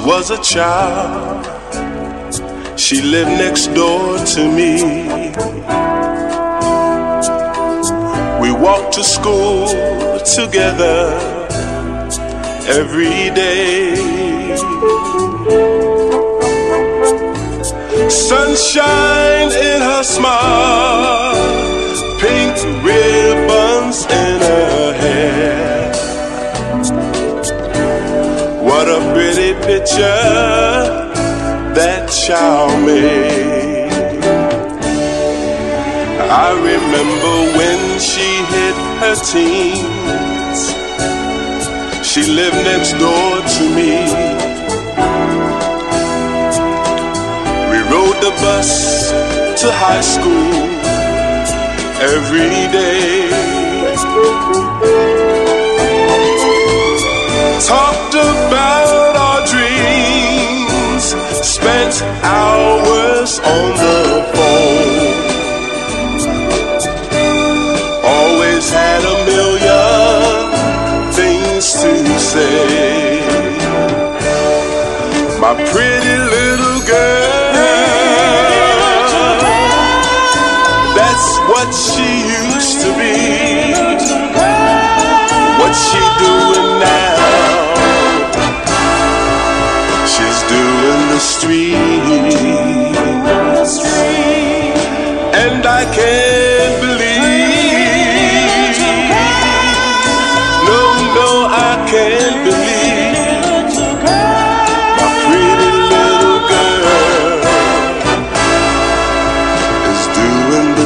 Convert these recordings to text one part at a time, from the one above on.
was a child, she lived next door to me. We walked to school together every day. Sunshine in her smile, pink ribbons in her hair. What a pretty picture that child made. I remember when she hit her teens, she lived next door to me. We rode the bus to high school every day. Talked about our dreams, spent hours on the phone. Always had a million things to say. My pretty little girl, that's what she used to be. What's she doing now? She's doing the streets, and I can't believe, no, I can't believe my pretty little girl is doing the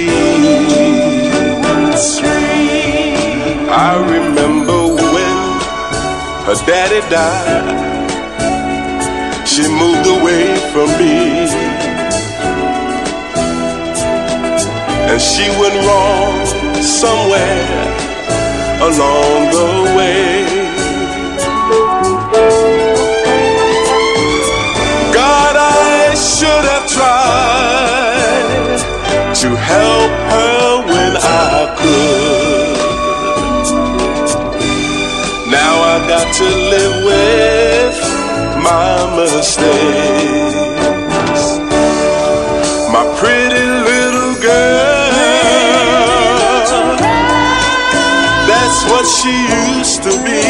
streets. I remember when her daddy died, she moved away from me, and she went wrong somewhere along the way. God, I should have tried to help her when I could. Now I got to live with my mistakes. My pretty little girl, that's what she used to be.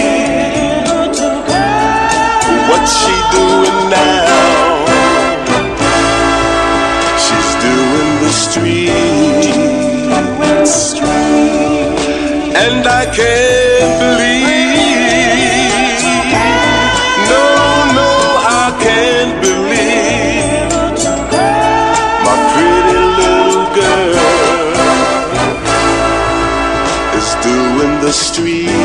What's she doing now? She's doing the streets, and I can't believe, I can't believe my pretty little girl is doing the streets.